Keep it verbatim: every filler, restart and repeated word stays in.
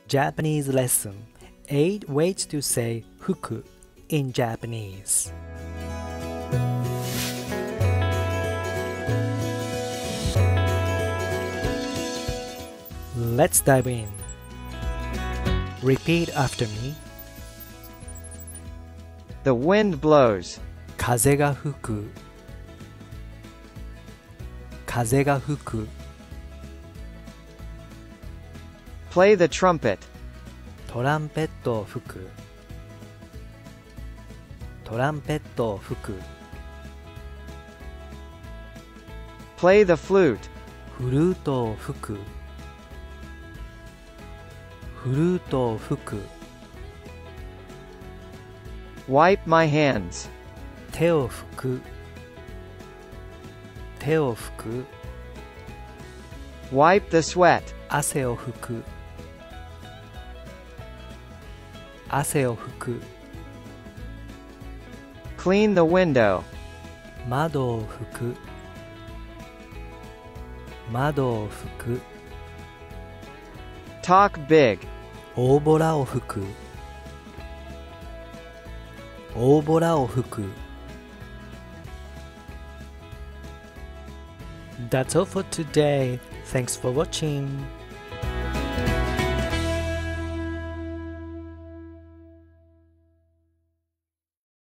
Japanese lesson. eight ways to say fuku in Japanese. Let's dive in. Repeat after me. The wind blows. 風が吹く。風が吹く。 Play the trumpet. トランペットを吹く。トランペットを吹く。 Play the flute. フルートを吹く。フルートを吹く。 Wipe my hands. 手を拭く。手を拭く。 Wipe the sweat. 汗を拭く。汗を拭く。 Clean the window. 窓を拭く。窓を拭く。 Talk big. 大ボラを吹く。大ボラを吹く。That's all for today. Thanks for watching.